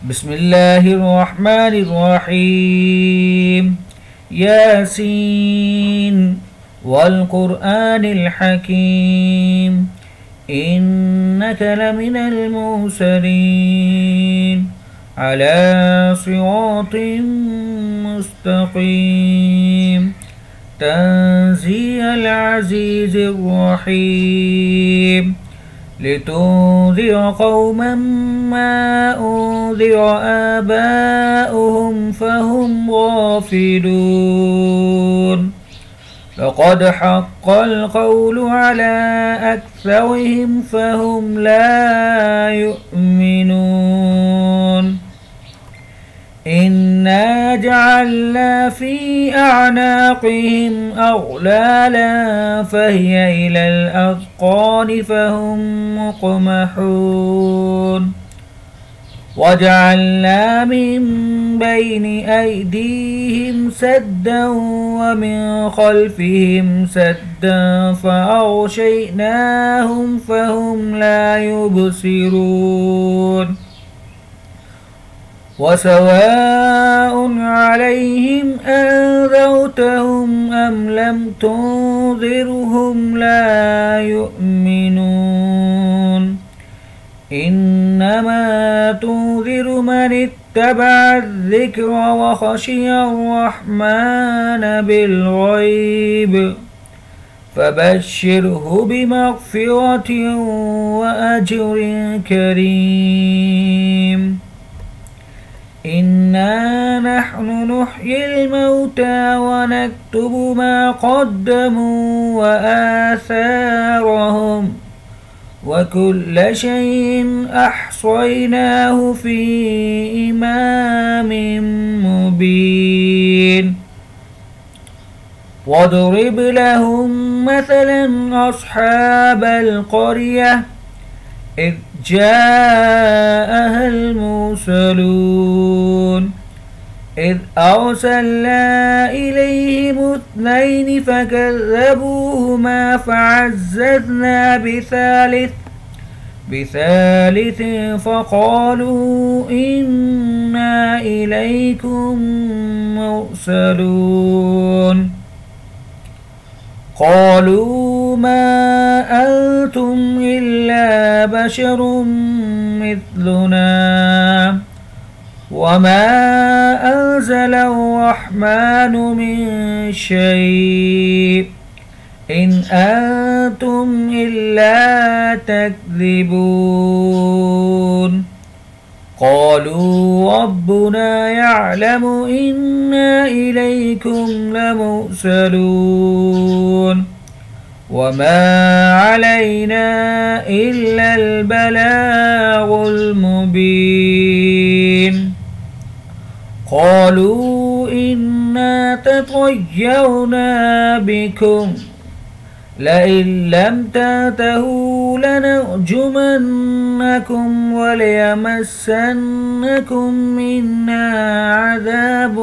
بسم الله الرحمن الرحيم. ياسين والقرآن الحكيم إنك لمن المرسلين على صراط مستقيم تنزيل العزيز الرحيم لتنذر قوما ما أنذر آباؤهم فهم غافلون لقد حق القول على أكثرهم فهم لا يؤمنون إنا جعلنا في أعناقهم أغلالا فهي إلى الأذقان فهم مقمحون وجعلنا من بين أيديهم سدا ومن خلفهم سدا فأغشيناهم فهم لا يبصرون وسواء عليهم أنذرتهم أم لم تنذرهم لا يؤمنون إنما تنذر من اتبع الذكر وخشي الرحمن بالغيب فبشره بمغفرة وأجر كريم إنا نحن نحيي الموتى ونكتب ما قدموا وآثارهم وكل شيء أحصيناه في إمام مبين واضرب لهم مثلا أصحاب القرية إذ جاءها المرسلون إذ أرسلنا إليهم اثنين فكذبوهما فعززنا بثالث فقالوا إنا إليكم مرسلون قالوا ما أنتم إلا بشر مثلنا وما أنزل الرحمن من شيء إن أنتم إلا تكذبون قالوا ربنا يعلم إنا إليكم لمرسلون وما علينا إلا البلاغ المبين قالوا إنا تطيرنا بكم لئن لم تنتهوا لنرجمنكم وليمسنكم منا عذاب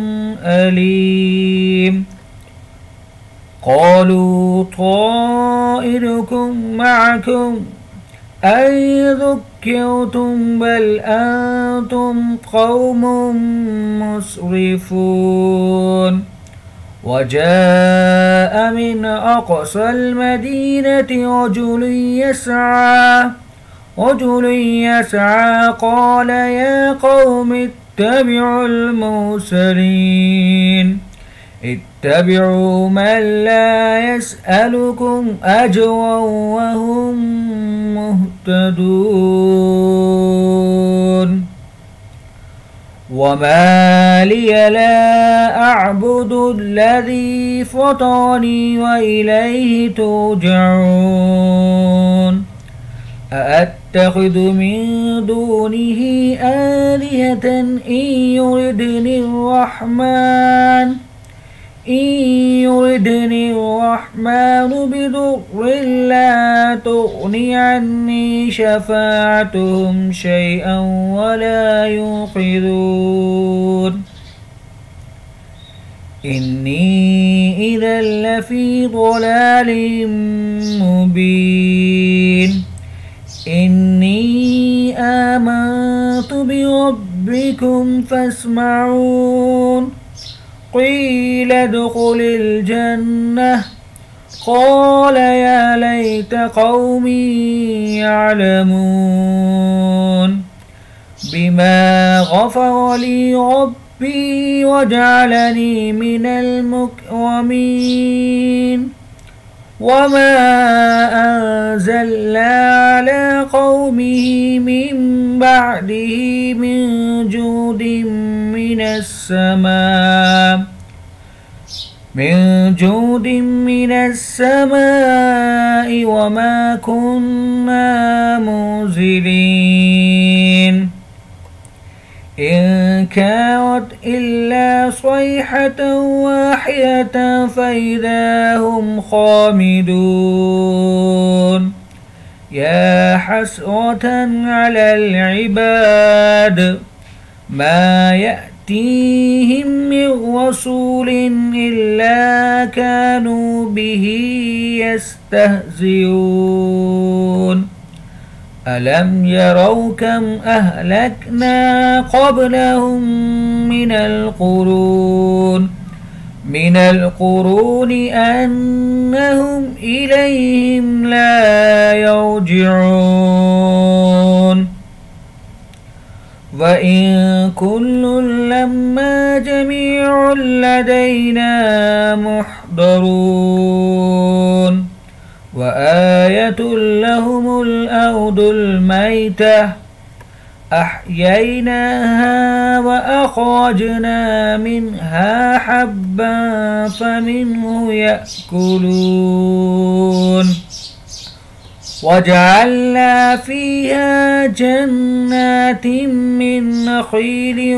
أليم قالوا طائركم معكم أن ذكرتم بل أنتم قوم مسرفون وجاء من أقصى المدينة رجل يسعى قال يا قوم اتبعوا المرسلين اتبعوا من لا يسألكم أجرا وهم مهتدون وما لي لا أعبد الذي فطرني وإليه ترجعون أأتخذ من دونه آلهة إن يردني الرحمن بضر لا تغني عني شفاعتهم شيئا ولا ينقذون إني إذا لفي ضلال مبين إني آمنت بربكم فاسمعون قيل ادخل الجنة قال يا ليت قومي يعلمون بما غفر لي ربي وجعلني من المكرمين وما أنزلنا على قومه من بعده من جود من السماء وما كنا منزلين إن كانت إلا صيحة واحدة فإذا هم خامدون يا حسرة على العباد ما يأتيهم من رسول إلا كانوا به يستهزئون ألم يروا كم أهلكنا قبلهم من القرون أنهم إليهم لا يرجعون وإن كل لما جميع لدينا محضرون وآية لهم الأرض الميتة أحييناها وأخرجنا منها حبا فمنه يأكلون وجعلنا فيها جنات من نخيل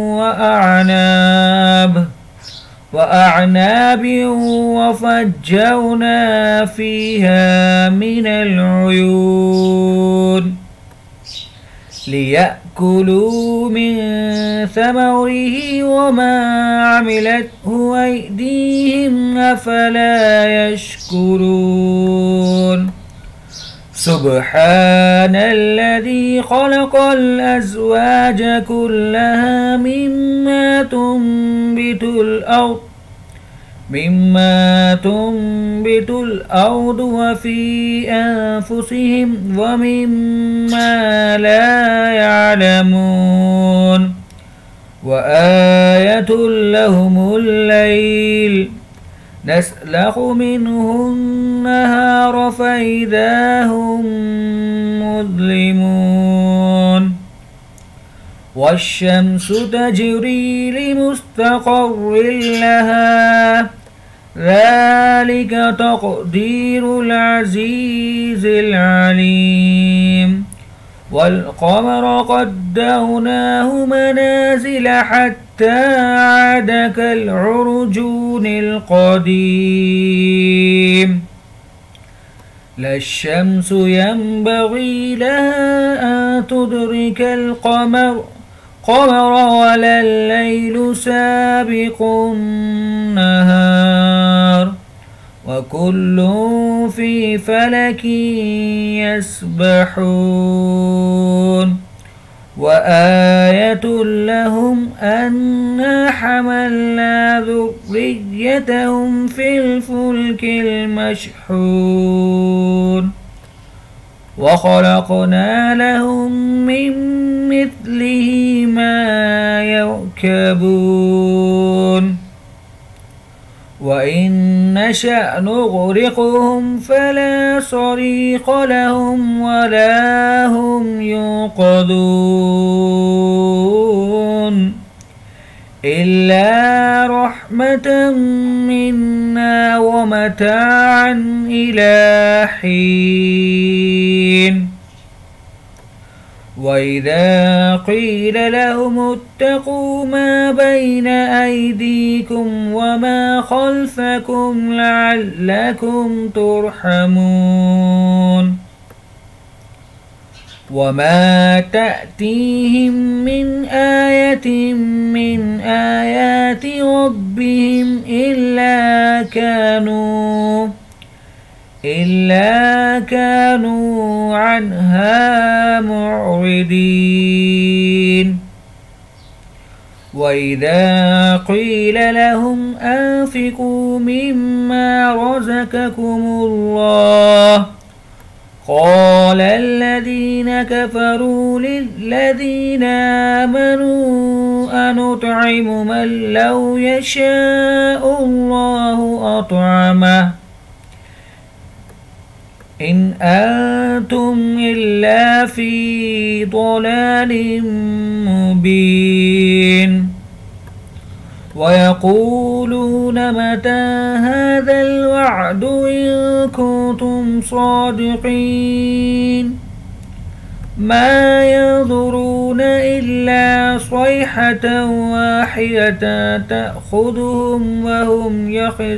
وأعناب وفجرنا فيها من العيون ليأكلوا من ثمره وما عملته أيديهم أفلا يشكرون سبحان الذي خلق الأزواج كلها مما تنبت الأرض وفي أنفسهم ومما لا يعلمون وآية لهم الليل نسلخ منه النهار فإذا هم مظلمون والشمس تجري لمستقر لها ذلك تقدير العزيز العليم والقمر قدرناه منازل حتى عاد كالعرجون القديم لا الشمس ينبغي لها أن تدرك القمر ولا الليل سابق النهار وكل في فلك يسبحون وآية لهم أنا حملنا ذريتهم في الفلك المشحون وخلقنا لهم من مثله ما يركبون وإن نشأ نغرقهم فلا صريخ لهم ولا هم ينقذون إلا رحمة منا ومتاعا إلى حين وإذا قيل لهم اتقوا ما بين أيديكم وما خلفكم لعلكم ترحمون وما تأتيهم من آية من آيات ربهم إلا كانوا عنها معرضين وإذا قيل لهم أنفقوا مما رزقكم الله قال الذين كفروا للذين آمنوا أنطعم من لو يشاء الله أطعمه إن أنتم إلا في ضلال مبين ويقولون متى هذا الوعد إن كنتم صادقين ما ينظرون إلا صيحة واحدة تأخذهم وهم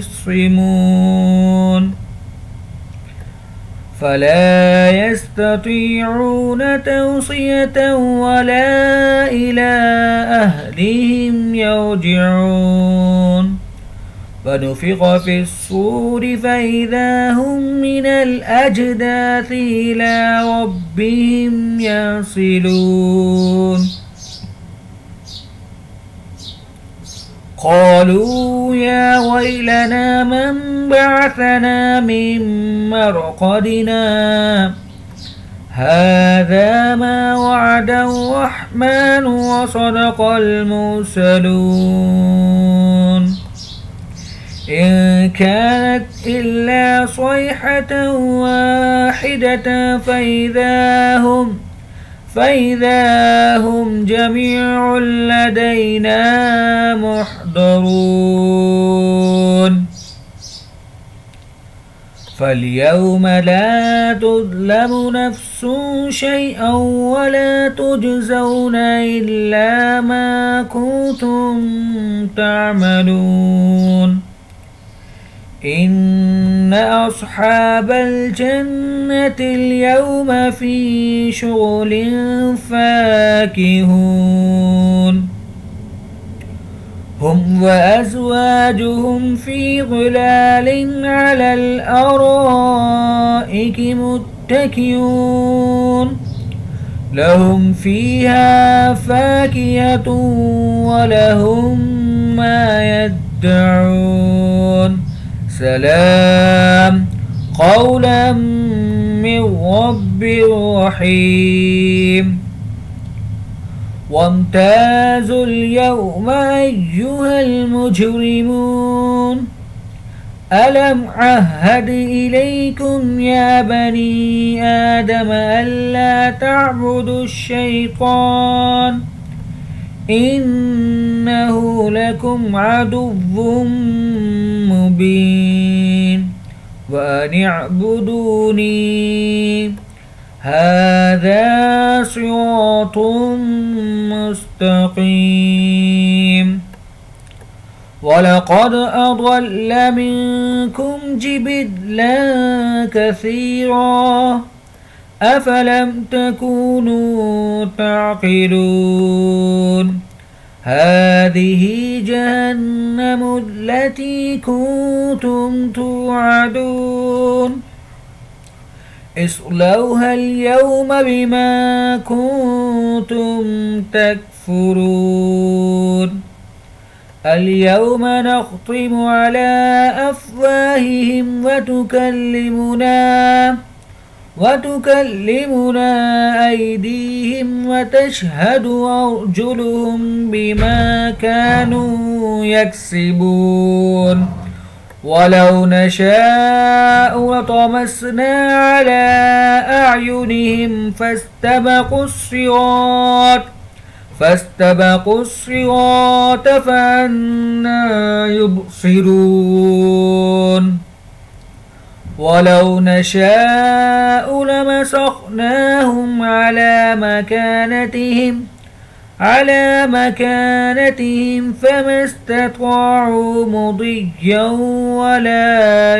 يخصمون فلا يستطيعون توصية ولا إلى أهلهم يرجعون ونفخ في الصور فإذا هم من الأجداث إلى ربهم ينسلون قالوا يا ويلنا من بعثنا من مرقدنا هذا ما وعد الرحمن وصدق المرسلون إن كانت إلا صيحة واحدة فإذا هم جميع لدينا محضرون فاليوم لا تظلم نفس شيئا ولا تجزون إلا ما كنتم تعملون إن أصحاب الجنة اليوم في شغل فاكهون هم وأزواجهم في ظلال على الأرائك متكئون لهم فيها فاكهة ولهم ما يدعون سلام قولا من رب رحيم وامتازوا اليوم أيها المجرمون ألم عهد إليكم يا بني آدم ألا تعبدوا الشيطان إنه لكم عدو مبين وأن اعبدوني هذا صراط مستقيم ولقد أضل منكم جبلا كثيرا أفلم تكونوا تعقلون هذه جهنم التي كنتم توعدون اصلوها اليوم بما كنتم تكفرون اليوم نختم على أفواههم وتكلمنا أيديهم وتشهد أرجلهم بما كانوا يكسبون ولو نشاء لطمسنا على أعينهم فاستبقوا الصراط فأنى يبصرون ولو نشاء لمسخناهم على مكانتهم فما استطاعوا مضيا ولا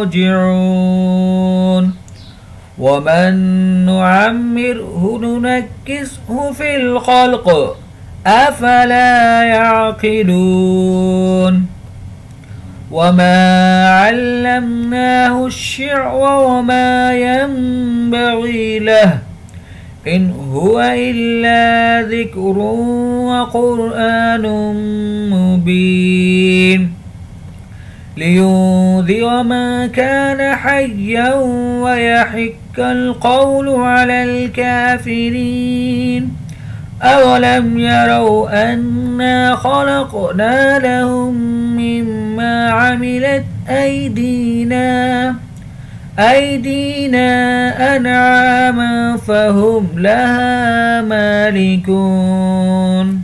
يرجعون ومن نعمره ننكسه في الخلق أفلا يعقلون وما علمناه الشعر وما ينبغي له إن هو إلا ذكر وقرآن مبين لينذر من كان حيا ويحق القول على الكافرين أولم يروا أنا خلقنا لهم مما عملت أيدينا أنعاما فهم لها مالكون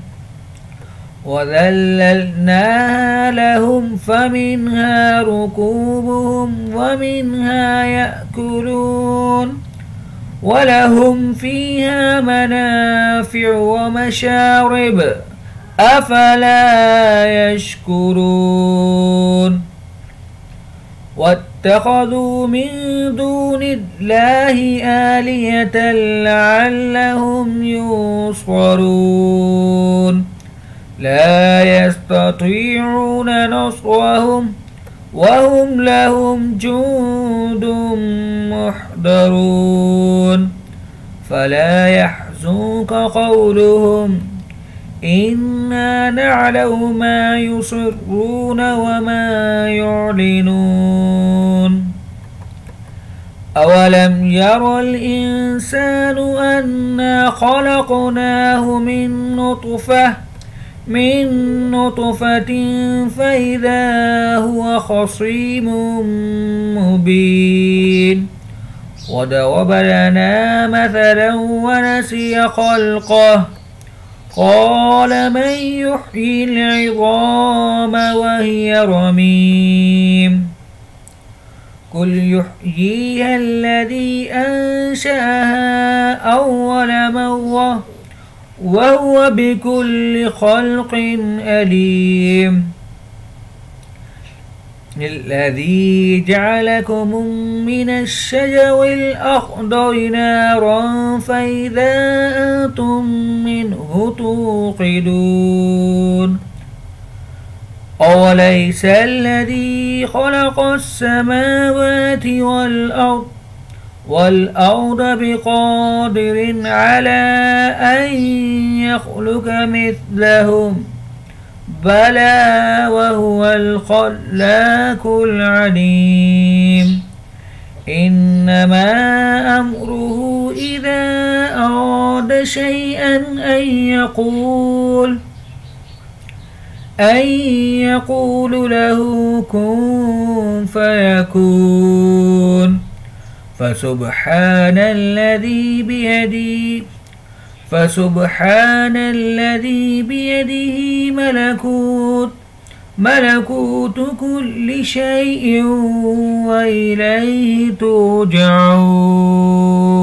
وذللناها لهم فمنها ركوبهم ومنها يأكلون ولهم فيها منافع ومشارب أفلا يشكرون واتخذوا من دون الله آلهة لعلهم ينصرون لا يستطيعون نصرهم وهم لهم جند محضرون فلا يحزنك قولهم إنا نعلم ما يصرون وما يعلنون أولم ير الإنسان أنا خلقناه من نطفة فإذا هو خصيم مبين وضرب لنا مثلا ونسي خلقه قال من يحيي العظام وهي رميم قل يحييها الذي أنشأها أول مرة وهو بكل خلق أليم الذي جعلكم من الشجر الأخضر نارا فإذا أنتم منه توقدون أوليس الذي خلق السماوات والأرض بقادر على أن يخلق مثلهم بلى وهو الخلاق العليم إنما أمره إذا أراد شيئا أن يقول له كن فيكون فسبحان الذي بيده ملكوت كل شيء وإليه ترجعون.